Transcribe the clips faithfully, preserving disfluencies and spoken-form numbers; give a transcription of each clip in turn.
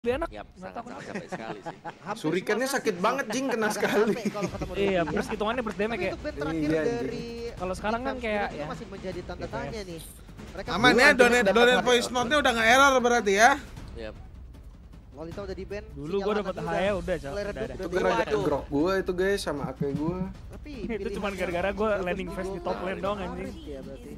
lebih enak. Yap, sangat-sangat capek sekali sih. Surikannya sakit banget Jing, kena sekali. Iya, terus hitungannya berdemek ya. Iya, kalau sekarang kan kayak ya masih menjadi tanda tanya nih. Mereka aman ya, donate donate voice note-nya udah nggak error berarti ya. Yap. Lolita udah di ban. Dulu gua dapat H ya udah, Cok. Itu gara-gara grok gua itu guys sama ake gua. Tapi itu cuma gara-gara gua landing phase di top lane doang anjing. Ya berarti.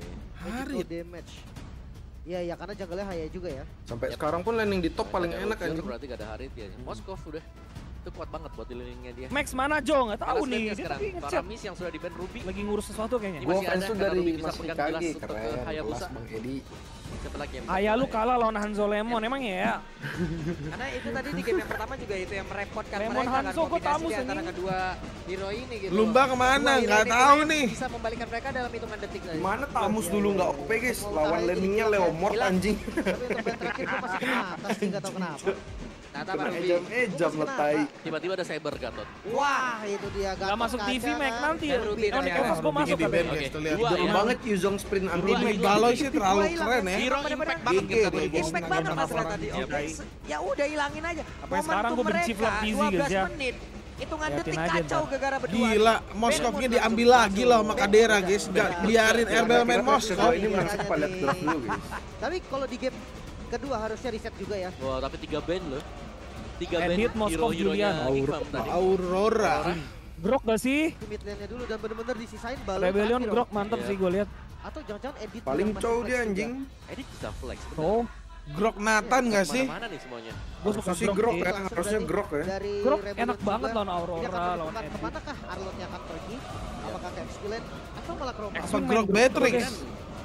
Harit. Damage. Iya, ya karena jungle-nya Haya juga ya. Sampai sekarang pun landing di top paling enak anjing. Berarti gak ada Harit ya. Moskov udah. Itu kuat banget buat di landingnya dia. Max mana Jo? Nggak tahu nih. Dia sekarang. tapi ngechat. Paramis yang sudah di ban Ruby. Lagi ngurus sesuatu kayaknya. Gua fans tuh dari bisa Mas pegang Mikage, gelas untuk ke keren. Hayabusa. Kelas Bang Edi. Siapa lagi yang Ayah lu kalah lawan Hanzo Lemon emang ya? Karena itu tadi di game yang pertama juga itu yang merepotkan Lemon mereka kan Hanzo, gua kombinasi tamu di antara seni. kedua hero ini gitu. Lumba kemana? Dua hero Nggak ini tahu kemudian nih. Bisa membalikan mereka dalam hitungan detik saja. Gimana Tamus dulu nggak O P guys, lawan landingnya Leomord anjing. Tapi untuk ban terakhir gua masih kena atas nih, nggak tahu kenapa. Nah, Kena tapi ejam ejam letai. Tiba-tiba ada cyber Gatot. Wah, itu dia Gak masuk T V Mac nanti ya. Dan Ruby Oh, di ternyata. Evos gua masuk Di kan. ban Oke, guys, tuh lihat. dua Dorong ya. banget Yuzong sprint anti Ini mag. Baloi sih terlalu keren ya. Hero impact banget G G gitu. deh, guys. Impact banget masalah tadi. Iya, Oke, guys. ya udah hilangin aja. Apa sekarang gua benci Vlad Dizzy, dua belas guys, ya. menit. Hitungan Liatin detik aja kacau ntar. gara-gara berdua. Gila, Moskovnya diambil lagi loh sama Kadera guys. Gak biarin R B L main Moskov. Kalau ini menang siapa lihat draft dulu guys. Tapi kalau di game kedua harusnya reset juga ya. Wah, tapi tiga band loh. Tiga band Edit, Moskov, hero-heronya Julian. Kingdom tadi. Aurora. Grok gak sih? Di mid lane-nya dulu dan bener-bener disisain balon. Rebellion terakhir, Grok mantep Iya. sih gue lihat. Atau jangan-jangan edit Paling yang masih cow flex dia juga. anjing. Edit bisa flex. Oh, Grok Nathan gak sih? Mana nih semuanya? gue suka Harusnya sih Grok grok sih. ya, Langsung harusnya dari- grok ya. Dari Grok Rebellion enak banget juga. lawan Aurora, Dia akan lawan menentukan Edit. kemanakah Arlotnya akan pergi? Apakah ke X P lane atau malah ke Roma? X Apa main Grok Grok Beatrix? terus.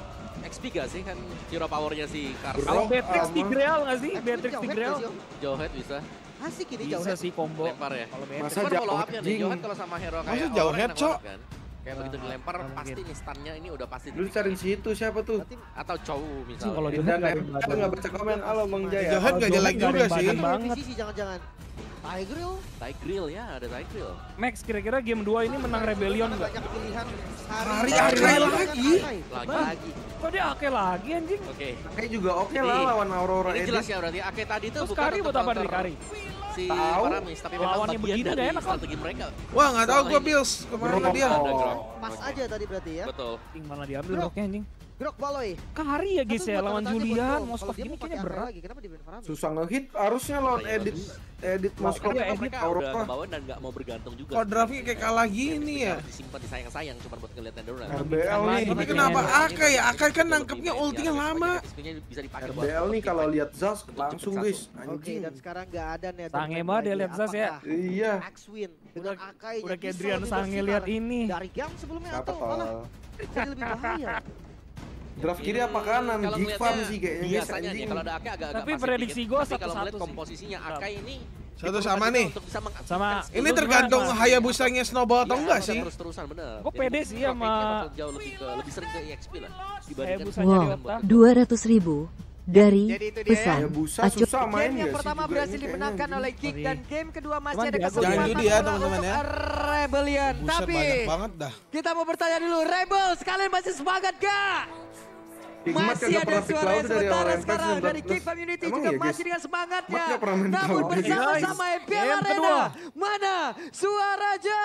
X P gak sih kan hero powernya si Karsa? Kalau Grok Beatrix sama- di Grail gak sih? X P Beatrix jauh di head Grail. guys, yo. Jauhead bisa. Asik ini jauh Bisa head. sih combo. Lempar ya? Kalau Beatrix. Masa Cuman jauh follow up-nya nih, anjing. Jauhead kalau sama hero Masa kayak jauh Aurora head, enak Cok? banget kan? Kayak begitu dilempar pasti nih stunnya ini udah pasti Lu cari situ siapa tuh? Berarti atau cow Sih, misalnya. kalau dia Dan nggak ada kan nggak baca komen, halo Bang Jaya. Jauhead nggak jelek Jauhead juga nggak ada sih. badan banget. revisi sih jangan-jangan. Tigril Tigreal ya, ada Tigreal. Max, kira-kira game dua ini menang Rebellion nggak? banyak pilihan. Hari Hari Akai Akai lagi. Lagi Bang. lagi. Kok dia ake lagi anjing? Oke. Kayak juga oke Jadi, lah lawan Aurora Ini Edit. jelas ya berarti Ake tadi tuh Terus bukan Kari untuk buat apa dari counter Kari? si Tahu. Paramis, tapi memang Lawannya bagian begini dari udah enak kan? strategi mereka. Wah nggak tahu gue Soalnya Bills kemana dia. Ada Grok. Pas Oke. aja tadi berarti ya. Betul. Ting malah diambil Grok. Groknya anjing. Grok Baloi. Kari ya guys Atau ya buat lawan tanda tanya buat Julian, Grok. Moskov Kalau dia ini mau kayaknya pakai Akai berat. lagi, kenapa di ban Faramis? Susah ngehit, harusnya lawan Iya, Edit Edit Moskov Makanya Mereka udah Aurora. ke bawah dan nggak mau bergantung juga. Kok draftnya kayak kalah gini ya? Harus disimpan disayang-sayang cuma buat ngeliatnya doang. R B L nih. Tapi kenapa Akai ya? Akai kan nangkepnya ultinya lama. X P-nya bisa dipakai R buat B L nih kalau lihat Zaz Untuk langsung cepet guys, satu. Oke, anjing. dan sekarang nggak ada nih. Sange banget dia lihat Zaz ya. Iya. Axwin dengan Udah- Akai Udah kayak bisa Drian lebih Sange bersinar lihat ini. dari game sebelumnya Apa atau malah tol? jadi lebih bahaya. Draft kiri apa kanan? Kalau Gifam ngeliatnya sih kayaknya guys biasanya nih anjing. kalau ada Akai agak-agak Tapi pasif prediksi dikit. gua Tapi kalau satu-satu melihat sih. komposisinya Akai ini Satu diperlukan sama juga nih. untuk bisa mengaktifkan Sama. skill. Ini Lu tergantung gimana, Mas? Hayabusanya snowball atau Iya, enggak bisa sih? Terus-terusan bener. Gua Jadi pede mungkin sih Grok sama- ini bakal jauh lebih ke lebih sering ke E X P lah dibandingkan Hayabusanya Wow, di otak. dua ratus ribu dari Jadi itu dia pesan. ya. Hayabusa Acuh. susah main Game yang ya sih pertama juga berhasil ini kayaknya, dimenangkan anjing. oleh Kick Sorry. dan game kedua masih Cuman ada biasa kesempatan Jangan judi ya, bola teman-teman untuk ya. Rebellion. Buset Tapi banyak banget dah. kita mau bertanya dulu, Rebels kalian masih semangat gak? Hikmat Masih kagak ada pernah pick suara laut yang dari sementara awal sekarang Apex dari sembilan Kick belas. Community Emang juga iya, masih guys? dengan semangatnya. Hikmat nggak pernah main Namun tahu. bersama-sama M P L Game Arena. kedua. Mana suaranya?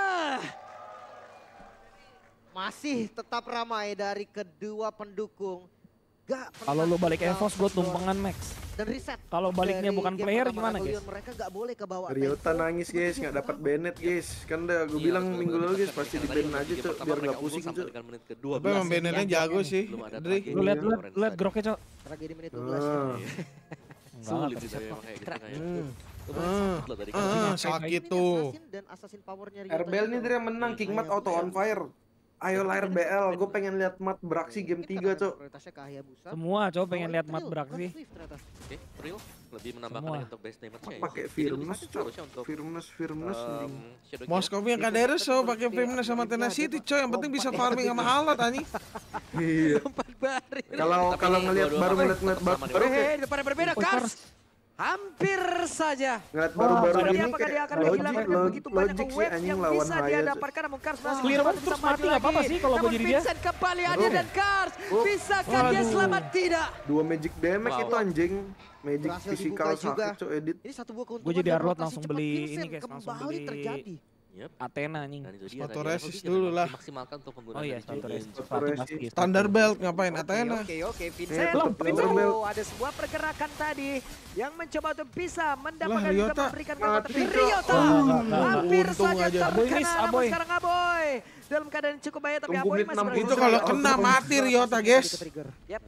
Masih tetap ramai dari kedua pendukung. Gak Kalau lu balik pernah Evos gue tinggal tumpengan Max. dan reset. Kalau baliknya Dari bukan game player pertama gimana Rebellion, guys? mereka gak boleh ke bawah Ryota tempo. nangis guys, nggak dapat Bennett guys. Kan udah gue Iya, bilang betul, minggu betul. lalu guys Tapi pasti karena di tadi ban untuk aja game cok, pertama biar mereka nggak unggul pusing sampai cok. dengan menit ke-dua belas. Tapi emang Bennett-nya jago sih. Belum ada Dri. tragedi Lu lihat yang lihat kemarin lihat tadi. Groknya cok. Tragedi menit dua belas ya. Ah. Enggak Sulit lah, sih bisa tapi kok. emang kayak gitu kayak. Hmm. Lumayan sakit loh tadi kan. Ah, Kayak- sakit Ini tuh. Assassin dan assassin powernya Ryota R B L nih juga. dia yang menang, Kingmat auto on fire. Ayolah R B L, gue pengen lihat Mat beraksi game Mungkin tiga karena cok. prioritasnya ke Hayabusa. Semua cowok pengen lihat Mat Trill, beraksi. bukan Swift ternyata. Oke, real lebih menambahkan Semua. untuk base damage-nya ya. Pakai Jadi Firmus lebih cok, harusnya untuk Firmus Firmus um, anjing. Shadow Moskovnya Kadera so pakai Femina sama Tenacity coy, yang penting bisa farming sama alat anjing. Iya. Empat baris. Kalau Tapi kalau ngelihat dua-dua baru sama- ngeliat ngeliat sama baru nih, baru Oke, kayak depan berbeda Oh, Kars. Kars. Hampir saja. Ngeliat Wah, baru-baru nggak ada ini apakah dia kayak akan logik, kehilangan log- begitu banyak logik sih wave anjing yang lawan bisa dia Haya. dapatkan, namun Kars masih Clear bisa banget, terus maju mati nggak apa-apa lagi. sih kalau Namun gua jadi dia. Vincent kembali hadir dan Kars, Oh. bisakah dia Waduh. selamat? Tidak. Dua magic damage Wow. itu anjing. Magic Berhasil physical dibuka juga. sakit cok edit. Ini satu buah keuntungan. Gua jadi dan Arlot rotasi langsung cepat beli Vincent ini, guys, langsung kembali beli. terjadi. Yep. Athena anjing. Dan itu dia Sepatu tadi resist Arrow dulu juga lah. dimaksimalkan untuk penggunaan Oh iya, dari sepatu Jin. resist. Sepatu Sepatu resist. basket. Standard belt ngapain Oke, Athena? Oke, oke, Eh, Vincent. belum, belum, belum. Oh, ada sebuah pergerakan tadi yang mencoba untuk bisa mendapatkan Lah, juga Ryota. memberikan Mati, kontak. Cok. Ryota Oh, hampir untung saja aja. Aboy miss, terkena, namun Aboy. sekarang Aboy dalam keadaan yang cukup bahaya, tapi Tunggu Aboy menit masih enam puluh. Itu berhasil. kalau Oh, kena oh, mati oh. Ryota guys. Yap.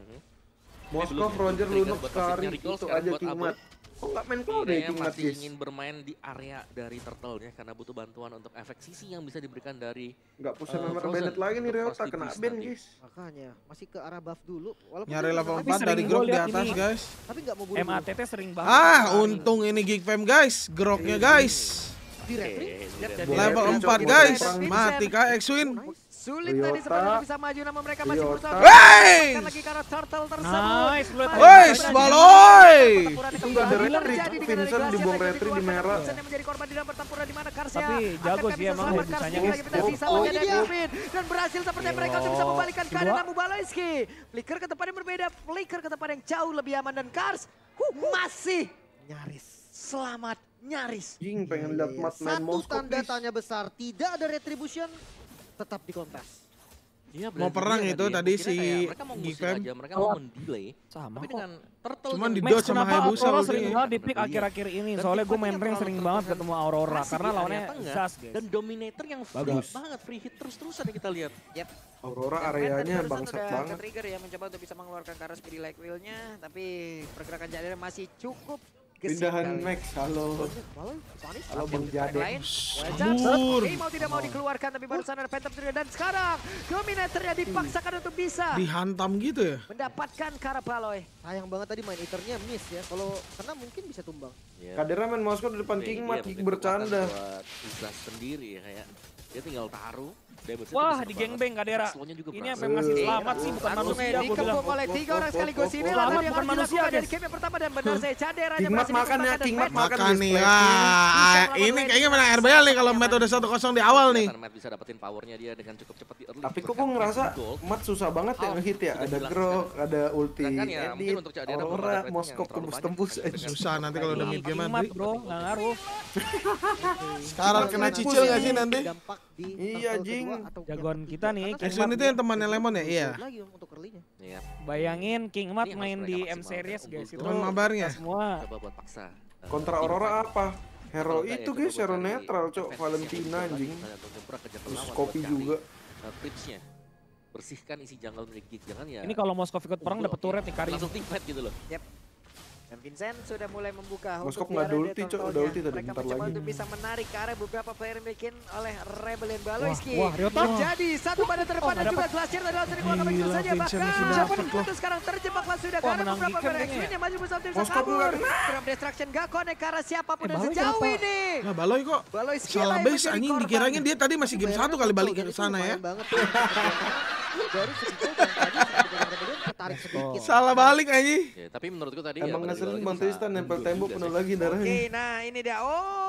Moskov, Roger, Trigger Lunok, buat Skari, Pacific Recall, itu sekarang aja buat Kingmat. Kok nggak main kode ya Kayaknya Kingmat masih guys? ingin bermain di area dari turtle-nya karena butuh bantuan untuk efek sisi yang bisa diberikan dari Nggak pusat Eh, member Frozen Bennett lagi nih untuk Ryota, Frosty kena Beast ban nanti. guys. Makanya masih ke arah buff dulu. Walaupun Nyari dia level bisa- empat sering dari gua grok di lihat atas ini. guys. Tapi nggak mau M buru-buru. A T T sering banget. Ah, untung ini Geek Fam guys, groknya guys. Di retri. Lihat, lihat, Boleh, lihat. Level Cok, empat boleh. guys. Vincent. Mati kah X-Win? Sulit tadi Ryota. sebenarnya bisa maju, namun mereka masih Ryota. berusaha. Wey! Mendapatkan lagi karena turtle tersebut. Nice, lu lihat Masih tadi. Weis, berani. baloy! Itu nggak ada retri, Vincent dibuang retri di merah. Vincent yang menjadi korban di dalam pertempuran di mana Karsya Tapi jago akankah sih bisa emang selamat? ya, Karsya bisanya, lagi guys. pindah sisa Oh, lagi ini ada dia. David dan berhasil sepertinya mereka untuk bisa membalikkan Kedua. keadaan Namu Baloyski. Flicker ke tempat yang berbeda, flicker ke tempat yang jauh lebih aman dan Kars huh, masih Nyaris. selamat nyaris. Jing pengen lihat Iya, mat main satu Moskov tanda guys. tanya besar, tidak ada retribution, tetap di kontes. Iya, Mau berarti perang dia itu ya. tadi Gua kira si kayak mereka mau Geek ngusir Fam. aja, mereka mau mendelay. Sama Tapi kok. dengan turtle Cuman yang- di Max, dodge sama kenapa Hayabusa Aurora ultinya. sering banget di pick Brilliant. akhir-akhir ini? Dan Soalnya gue tipe main yang rank terlalu sering terkonsen- banget ketemu Aurora Masih karena di area lawannya tengah. Zas guys. Dan Dominator yang free Bagus. banget, free hit terus-terusan yang kita lihat. Aurora Dan areanya Panther barusan bangsat udah banget. ke-trigger ya, mencoba untuk bisa mengeluarkan ke arah speedy like wheel-nya, tapi pergerakan Jadera masih cukup gesit Pindahan kali. Max, halo. Baloy, Sonis. Halo Bang Track Jade. lain, Kabur. Oke, mau tidak mau dikeluarkan, tapi barusan ada Phantom Trigger dan sekarang Dominatornya dipaksakan untuk bisa Dihantam gitu ya. mendapatkan Karabaloy. Sayang banget tadi main iternya miss ya. Kalau kena mungkin bisa tumbang. Ya. Kadera main Moskov di depan Tapi Kingmat, dia King mungkin bercanda. kekuatan buat Zaz sendiri ya kayak dia tinggal taruh. damage-nya tuh Wah, besar di banget. gengbeng Kadera. Slow-nya juga Ini berasa. sampai ngasih Eh, selamat sih, bukan Langsung manusia gue bilang. dikepung oleh tiga orang sekaligus ini. Selamat, Lalu yang bukan harus manusia, dilakukan dari guys. game yang pertama dan benar saya Jadera aja Kingmat berhasil makan ya, ditumbangkan dan Kingmat Matt makan Makan nih, guys. ah, ini kayaknya menang R B L nih kalau Matt udah satu kosong di awal nih. Kelihatan Matt bisa dapetin powernya dia dengan cukup cepat di early. Tapi kok Bahkan gue ngerasa gold. Mat susah banget ya Oh, ngehit ya. sudah Ada hilang Grok, sekarang. ada ulti Sedangkan ya, mungkin edit, untuk Jadera belum ada Aurora, trade-nya Moskov yang terlalu tembus-tembus banyak. aja. Susah nanti kalau udah mid game Kingmat nanti. bro, nggak ngaruh. Sekarang kena cicil nggak sih nanti? Dampak di Iya, turtle Jing. kedua atau yang Jagoan ketiga. kita nih, Karena Kingmat. X-Win itu yang temannya Lemon ya? Iya. lagi untuk early-nya. Iya. Bayangin King Mat Ini harus main mereka di M maksimalkan series unggul guys. Itu tuh. Teman mabarnya. semua. Coba buat paksa. Eh, Kontra tim Aurora fight. apa? Hero Kalau enggak itu ya guys, coba hero cari netral cok, defense yang Valentina lebih anjing. lagi, untuk tempur kejar Terus lawan kopi buat cari, juga. eh, tipsnya. Bersihkan isi jungle dari Geek. Jangan ya. Ini kalau Moskov ikut perang unggul, dapat oke. turret nih Karim. Langsung team fight gitu loh. Dan Vincent sudah mulai membuka Moskov untuk nggak di area ada ulti, Cok. turtle-nya. Udah ulti tadi, Mereka bentar mencoba lagi. untuk bisa menarik ke arah beberapa player yang dimiliki oleh Rebellion Baloyski. Wah, wah, Ryota. Menjadi satu pada terdepan Oh, dan nggak juga Glacier tadi langsung dikeluarkan begitu Gila, saja. Vincent Bahkan masih dapet loh. itu sekarang terjebaklah sudah Wah, karena menang beberapa di player camping X-Win ya. yang maju bersama tim Moskov kabur. nggak kena. Grab Destruction gak connect ke arah siapapun Eh, dan Baloy sejauh kenapa? ini. Lah Baloy kok Baloyski salah yang base menjadi anjing, korban. dikiranya dia tadi masih game satu kali balik ke sana ya. Lumayan banget. Baru sedikit dan tadi sedikit Rebellion ketarik sedikit. Salah balik anjing. Ya, tapi menurutku tadi Emang ya, ngeselin Baloy Bang bisa Tristan nempel unggul tembok juga penuh sih. lagi darahnya. Oke, nah ini dia.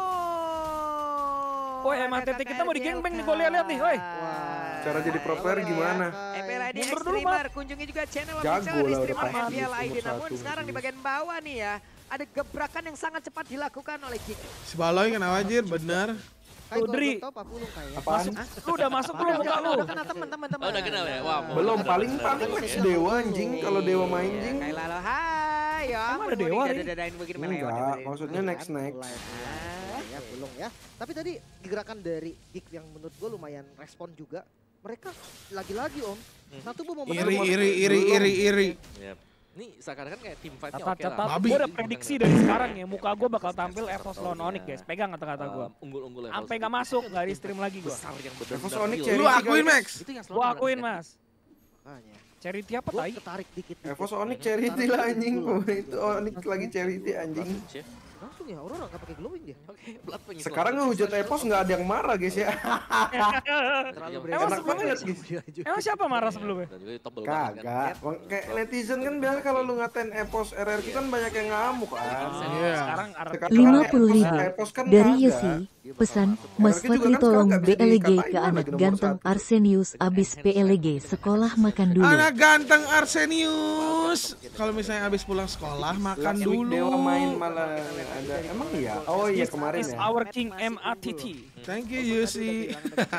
Oh. Oh, M A T T kita mau di gangbang nih, gua lihat-lihat nih, woi. Wah. Cara jadi pro player gimana? M P L I D Mundur dulu, Extremer, kunjungi juga channel Jago official di lah udah streamer pasti, M P L I D. umur Namun satu, sekarang di serius. bagian bawah nih ya, ada gebrakan yang sangat cepat dilakukan oleh Geek. Si Baloy kena wajir, bener. Kayak Udri. kalau belum tahu Pak Pulung kayak. Apaan? Lu udah masuk belum muka lu? Udah kenal teman-teman. Oh, udah kenal ya? Wah, mau Belum, udah paling bener, paling bener, Max ya. Dewa anjing kalau Dewa main Ya, jing. kayak lalu, hai, ya Emang ampun, ada Dewa, mau Ri? didadain begini melewat. Enggak, maksudnya next next. Mulai, ya belum ya. Tapi tadi gerakan dari Geek yang menurut gue lumayan respon juga. Mereka lagi-lagi om. Satu bu mau Iri, iri, iri, iri, iri. Yap. Ini seakan-akan kayak tim fight-nya Catat, oke lah. catat. Babi. Gue udah prediksi dari sekarang ya, muka gue bakal tampil Evos lawan Onyx guys. Pegang kata-kata gue. Um, unggul-unggul level Sampai nggak segitu. masuk, nggak di stream lagi gue. Besar yang Evos benar-benar Onyx real. Cherry Lu akuin Max. Itu yang selalu Gue akuin diperhatikan. mas. Makanya. Charity apa Gua tai? ketarik dikit. Evos Onyx charity lah anjing. Itu Onyx lagi charity anjing. Langsung ya, Aurora nggak pakai glowing dia. Oke, Blood pengen Sekarang ngehujat Evos nggak ada yang marah guys ya. Terlalu Emang berani. sebelumnya banget, Emang siapa marah sebelumnya? Dan juga tebel banget kan. Kagak. Bang, kayak netizen kan bilang kalau lu ngatain Evos R R Q kan banyak yang ngamuk kan. Iya. Sekarang arah Sekarang lima puluh ribu Evos kan dari kagak. Yusi. Pesan, Mas Fatli tolong B L G ke anak ganteng Arsenius abis P L G sekolah makan dulu. Anak ganteng Arsenius. Kalau misalnya habis pulang sekolah makan Last week dulu. Dewa main malah ada. Emang iya? Oh iya kemarin is ya. our king M A T T. Thank you Yusi.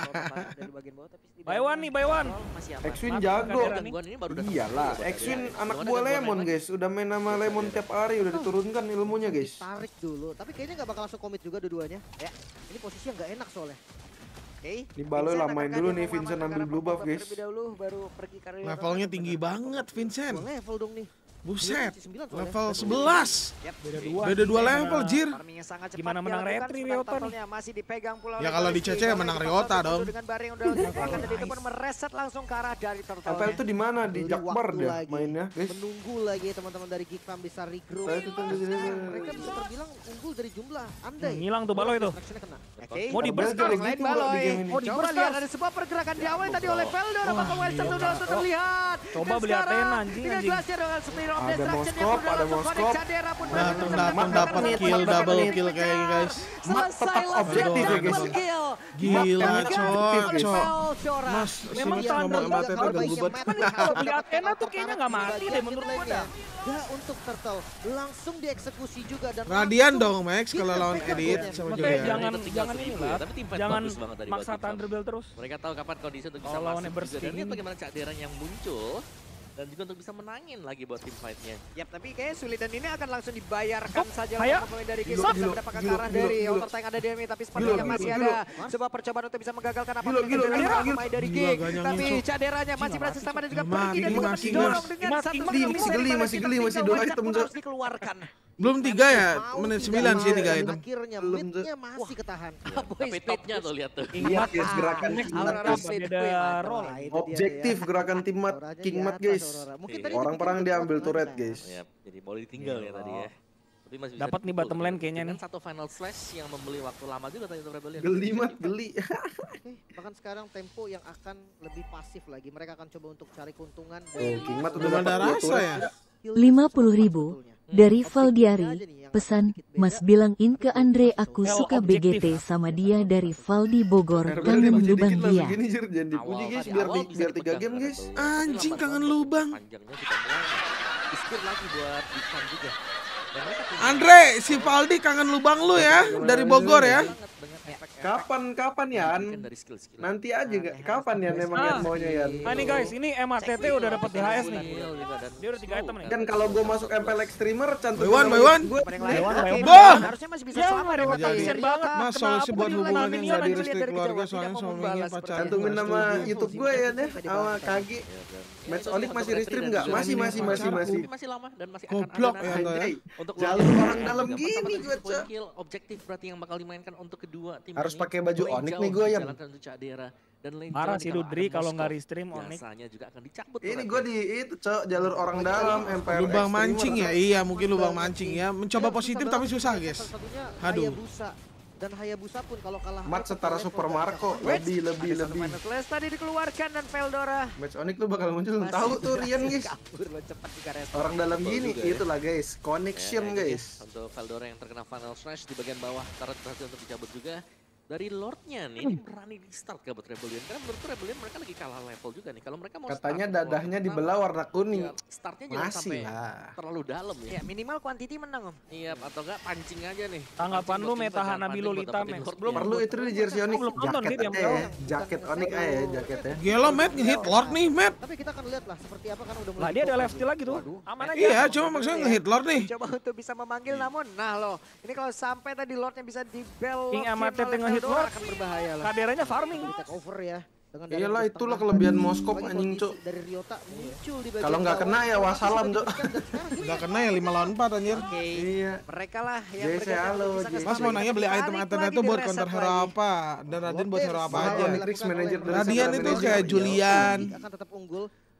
By one nih, by one. X-Win Mati jago. Kadera nih. Gangguan ini baru datang. Iyalah, X-Win anak buah Lemon guys. Udah main sama Lemon tiap hari, udah diturunkan ilmunya guys. Tarik dulu, tapi kayaknya nggak bakal langsung komit juga dua-duanya. Ya, ini posisinya nggak enak soalnya. Oke. Di Baloy lah main dulu nih Vincent ambil blue buff guys. Terlebih dahulu baru pergi ke area Levelnya tinggi banget Vincent. Dua level dong nih. Buset. sembilan soalnya. Level sebelas. Yap. Beda dua. Beda dua level, Jir. Farmingnya sangat cepat Gimana menang dilakukan, retri sedang Ryota nih? turtle-nya masih dipegang pula Ya oleh kalau di Galaxy. C C menang Galaxy Ryota satu dong. dengan bareng udah dilakukan dan itu pun mereset langsung ke arah dari Apel turtle-nya. tuh di mana? Di Beli Jakbar waktu dia lagi. mainnya guys. Menunggu lagi teman-teman dari Geek Farm bisa regroup. Saya tuh tunggu sini. Mereka bisa terbilang unggul dari jumlah. Andai. Hmm, ngilang tuh Baloy tuh. Distraction-nya kena. Oke. Mau di burst Baloy kali. juga Lain gitu kalau di Baloy. game ini. Oh, di Coba burst lihat kali. ada sebuah pergerakan di awal tadi oleh Veldor. Apakah Wilson sudah langsung terlihat? Coba Dan beli sekarang Athena, anjing, tidak anjing. jelas ya dengan Spear of Ada Destruction yang Moskop, sudah ada langsung connect. Moskop. Cadera pun Datang berhasil datang mendapatkan dapat satu kill kill. double kill kayaknya guys. Selesai tetap lah objektif ya, guys. double kill. Gila, Dimakan cok, oleh cok. Veldora. Mas, Memang sini tanda ngomong sama juga Tete kalau ganggu bisa banget. main, kalau beli Athena tuh kayaknya nggak mati deh menurut gua dah. Ya untuk turtle langsung dieksekusi juga dan Radian langsung dong Max kalau lawan Edit sama Maksudnya Julian. jangan Itu tinggal jangan ini seribu lah. ya, tapi tim fight Jangan bagus banget tadi maksa buat Geek Farm. Thunderbolt terus. Mereka tahu kapan kondisi untuk bisa Kalau lawannya masuk burst juga. Dan kayak lihat gini. bagaimana Cak Deran yang muncul. Dan juga untuk bisa menangin lagi buat tim fight-nya. Yap, tapi kayaknya sulit dan ini akan langsung dibayarkan saja Haya. untuk pemain dari Geek Gilo, bisa gilo, mendapatkan gilo, arah gilo, dari gilo. outer tank ada Demi, tapi sepertinya Gilo, masih gilo, ada sebuah percobaan untuk bisa menggagalkan apa Gilo, yang gilo, terjadi gilo, dengan gilo. pemain dari Gila, Geek. ganyang Tapi nyucuk. caderanya masih berhasil sama dan juga Gimana, pergi dan juga gimana, masih gimana? dorong dengan Gimana, satu gimana, skill masih dari geli, Balas masih Kita geli, masih tinggal dua one shot item, pun Cok. harus dikeluarkan. Belum tiga ya, Mau menit tidak sembilan sih mau, tiga itu. Akhirnya Belum, midnya masih ketahan. Boy Tapi speed topnya tuh lihat tuh. King Iya Mat guys gerakan Next King Mat Aurora guys. beda roll. Nah, itu dia Objektif tuh ya. gerakan tim Mat Auroranya King di Mat atas, guys. Aurora. Mungkin Iya. tadi Orang dikit perang untuk diambil kuat turret banget. guys. Yap, jadi boleh ditinggal ya tadi ya. Tapi masih bisa Dapat nih dipukul bottom lane kayaknya dengan nih. satu final slash yang membeli waktu lama juga tadi untuk Rebellion. Geli Mat, geli. Oke, bahkan sekarang tempo yang akan lebih pasif lagi. Mereka akan coba untuk cari keuntungan Oh, King Mat udah Udah ada dapat dua rasa turret. ya. lima puluh ribu dari Valdiari. Pesan, Mas bilangin ke Andre aku Ya, suka B G T objektif. sama dia dari Valdi Bogor, R B L kangen masih lubang dikit langsung dia. gini Jir, jangan dipuji guys biar di, biar tiga game guys. Anjing, kangen lubang. Panjangnya sudah mulai. Di-speed lagi buat Big Fan juga. Dan mereka punya Andre, si Valdi kangen lubang lu ya dari Bogor ya. banget dengan efek-efek Kapan kapan Yan? yang dari skill-skill. Nanti aja gak? Kapan Yan emang Ah. Yan maunya Yan? Nah nih guys, ini M A T T udah dapat D H S nih. Dia udah tiga item nih. Kan kalau gue masuk M P L X streamer cantum By one, by one. gue Pada yang lain, Dewan, oke, Dewan. Bah! harusnya masih bisa Ya, sama Dewan dengan kasihan Ryota. banget. Mas, Kenapa solusi buat dia hubungannya lagi nggak lihat direstui dari keluarga, kejauhan, soalnya tidak mau suaminya membalas pacaran. seperti cantumin itu. nama YouTube gue ya deh sama Kagi. Ya, Match itu Onyx sih masih untuk restream retri nggak? dan Masih juga masih masih pacaran. masih. Tapi masih lama dan masih akan Goblok ada ya, nanti. Anda ya. Anjay. Untuk Jalur lawan orang dan dalam juga gini persahabatan gua, point Cok. kill objektif berarti yang bakal dimainkan untuk kedua tim Harus ini. pakai baju Lane Onyx jauh nih gua, Yan. dijalankan untuk Cak Dera. Dan lane Parah jauh sih kalau Ludri ada kalau nggak Moskov, restream Onyx. biasanya juga akan dicabut Ini turretnya. gue di itu cok jalur orang dalam M P L X Lubang streamer. mancing ya, iya mungkin lubang mancing ya. Mencoba Ya, positif bisa tapi banget. susah guys. Salah satunya Aduh. Hayabusa. Dan Hayabusa pun kalau kalah Mat Alpha setara level Super nggak Marco bisa. lebih lebih Ada satu lebih. final slash tadi dikeluarkan dan Veldora Match Onyx lu bakal muncul masih tahu tuh Rian guys. kabur loh cepat juga respon. Orang dalam Betul gini juga ya. itulah guys connection Ya, kayaknya guys. untuk Veldora yang terkena final slash di bagian bawah turret berhasil untuk dicabut juga. Dari Lordnya nih, ini berani di start ke buat Rebellion. Karena menurutku Rebellion mereka lagi kalah level juga nih. Kalau mereka mau Katanya start dadahnya level dibelah pertama, warna kuning. ya, startnya jangan Masih sampai lah. terlalu dalam ya. Ya minimal quantity menang om. Iya, atau enggak pancing aja nih. Tanggapan Pancing lu buat meta tim fight, Hanabi pancing buat Lolita, dapetin Max. Lordnya. Belum Perlu itu di jersey Onyx Belum nonton jaket dia yang aja ya. jauh. Jaket Onyx aja ya jaketnya. Gila Matt ngehit Lord nih Matt. Tapi kita akan lihat lah seperti apa kan udah mulai. Lah dia ada dicoba left steal lagi tuh. Waduh. Aman aja. Iya, cuma maksudnya ngehit Lord nih. Coba untuk bisa memanggil namun nah loh ini kalau sampai tadi Lordnya bisa King dibelokin Amatet oleh nge-hit Veldora Lord. akan berbahaya lah. Kaderanya farming. Di take over ya. Dengan Iyalah, dari itulah setengah kelebihan tadi. Moskov, Apalagi anjing, kondisi Cuk. Dari Ryota muncul di bagian Kalau nggak bawah. kena ya Tapi wassalam, sudah Cuk. diberikan dan sekarang Nggak kena ya lima lawan empat anjir. Oke. Iya. Mereka lah yang J C bergantian halo, untuk bisa J C. nge-stun Mas mau lagi, nanya beli tapi item balik Athena lagi itu buat di counter reset hero lagi. apa? Dan Raden buat hero apa Sama aja? Onyx manager dari Radian Seven itu Manager. kayak Julian. akan tetap unggul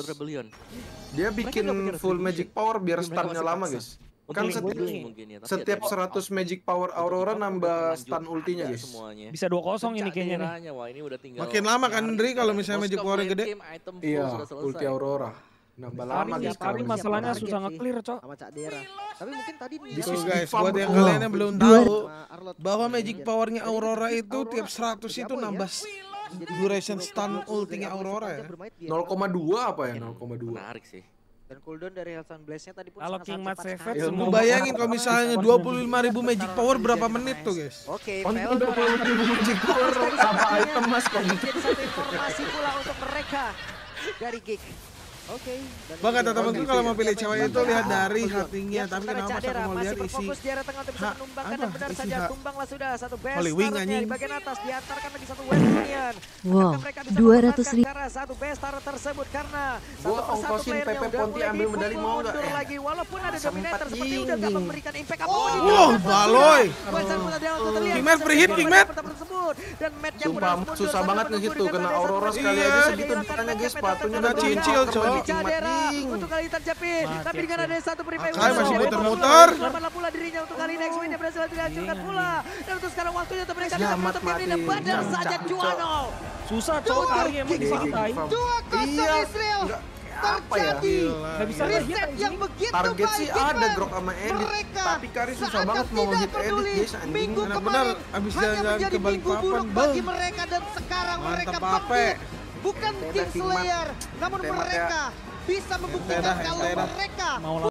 buat Rebellion. Dia bikin nggak punya full resolution. magic power biar Mereka stunnya masih lama paksa. guys. Kan Untuk setiap, lingkungan. mungkin ya. Tapi setiap ada- seratus magic power Aurora nambah stun ultinya ada guys. semuanya. Bisa dua kosong ini kayaknya nih. Pencak Wah, ini udah tinggal Makin lama kan, nyari. Dri, kalau misalnya Moskov magic power yang main gede. game, item flow Iya, sudah selesai. ulti Aurora. Nambah lama Tapi guys. tapi kalau masalahnya Target susah sih. nge-clear, Cok. Sama Cak Dera. Tapi mungkin tadi nih This So is guys, farm buat yang gua. kalian yang belum Dua- tahu sama Arlot. bahwa magic Iya. powernya Jadi Aurora mungkin itu Aurora tiap seratus seperti itu apa ya? nambah Jadi duration dua- stun dua- dua- ultinya dari Aurora awal ya. bermain di nol koma dua apa ya? Makin nol koma dua. Menarik sih. Dan cooldown dari Health and Blaze-nya tadi pun Kalau sangat-sangat King Mat cepat Sevet sekali. Ilmu semua Lu bayangin kalau misalnya dua puluh lima ribu magic power berapa menit tuh guys. Oke, Konten Veldor dua puluh ribu magic power apa item mas kan? jadi satu informasi pula untuk mereka dari Geek. Oke. dan Bang ini kata dia. temanku kalau mau pilih cewek itu lihat dari Cooldown. hatinya, Ya, tapi sementara kenapa Cadera aku mau masih lihat isi berfokus di area tengah untuk bisa hak menumbangkan apa? dan benar Isi saja hak. tumbanglah sudah satu best Holy Wing, turretnya anjing. di bagian atas diantarkan lagi satu West Union. Wow, Apakah mereka bisa dua ratus memenangkan ribu. cara satu best turret tersebut karena satu Gua persatu ongkosin playernya Pepe udah Ponti mulai ambil medali dipukul mau nggak? mundur Eh, lagi walaupun ada sempat dominator seperti udah gak jing. memberikan impact Oh, apapun. Wah, baloy. Western pula dia untuk terlihat. King Mat free hit, King Mat. Tersebut dan match-nya pun Sumpah, harus mundur susah sambil banget menunggu ngehitu, dengan kena badai Aurora satu sekali menit. aja Dia segitu hilangkan ditanya, match-nya, guys, sepatunya Peter udah Peter cincil, Peter cowok. Cadera King Mat untuk kali terjepit. Mati, Tapi dengan siap. ada satu prepay Akai masih muter-muter. Selamatlah pula dirinya untuk kali next win berhasil dihancurkan pula. Dan untuk sekarang waktunya untuk mereka Selamat menutup game ini dan mati. badar Cak, saja cak, Juano. Susah, Cok. Kari emang disantai. Dua kosong Iya, Israel. enggak apa ya? Terjadi. Nggak bisa Gila. ngehit, Reset anjing. yang begitu Target baik sih Big ada Man. Grok sama Edit, Mereka tapi Kari susah seakan banget mau tidak ngehit Edit peduli. guys anjing. Minggu Benar-benar kemarin abis hanya jalan-jalan menjadi ke minggu Balikpapan, buruk bang. bagi mereka dan sekarang Mantap, mereka Ape. bangkit. Bukan Ente King dah, King Mat. Slayer, namun Ente Mat ya. mereka bisa membuktikan dah, kalau ente dah. mereka Mau